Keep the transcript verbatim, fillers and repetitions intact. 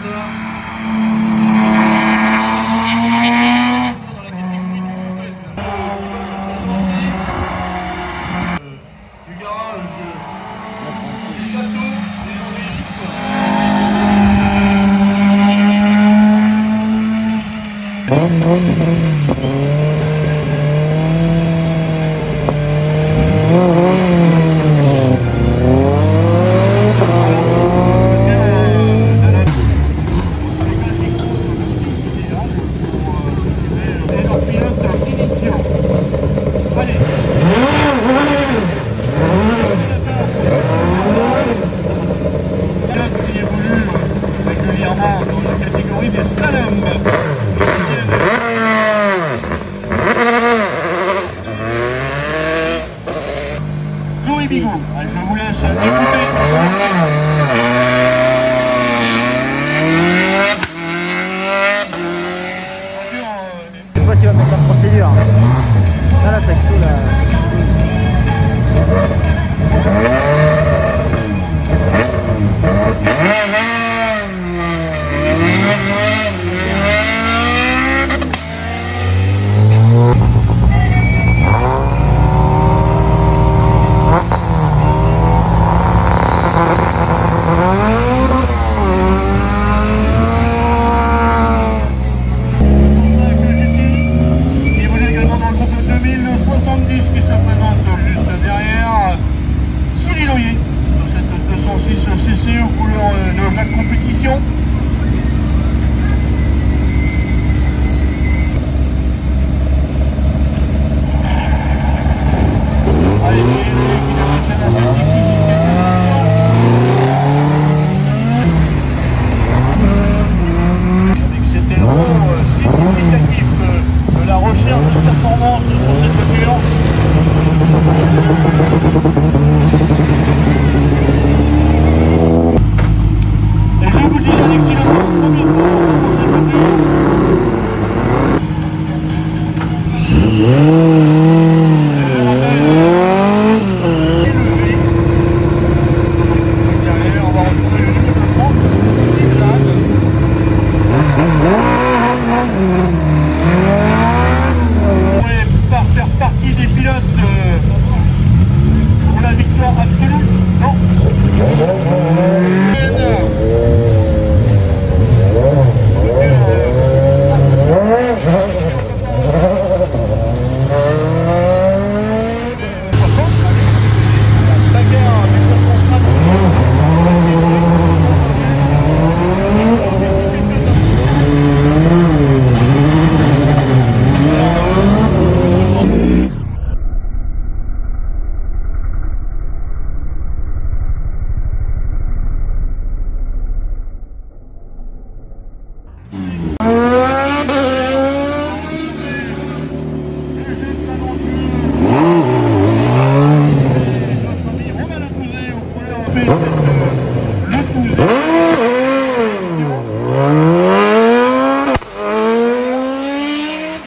Je vous laisse écouter. Je sais pas s'il va mettre la procédure. Là, là, ça clôt là. qui se présente juste derrière, Cyril Oyer, sur cette deux cent six C C aux couleurs de la compétition. Allez, il a passé la c'était le significatif de la recherche de performance sur cette voiture. Et je vous dis un excellent premier tour pour cette voiture. Derrière, on va retrouver le numéro trente, par faire partie des pilotes euh, pour la victoire absolue. Non. Thank you.